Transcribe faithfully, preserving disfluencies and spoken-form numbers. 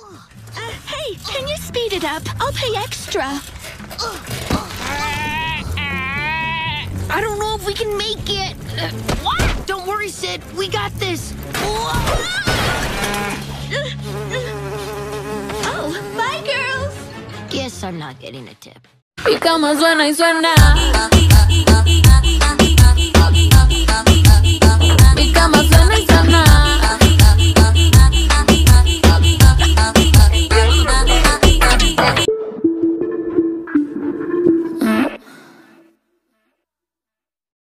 Uh, hey, can you speed it up? I'll pay extra. I don't know if we can make it. Uh, what? Don't worry, Sid. We got this. Oh, bye, girls. Guess I'm not getting a tip. Mi cama suena y suena. Mi cama suena y suena.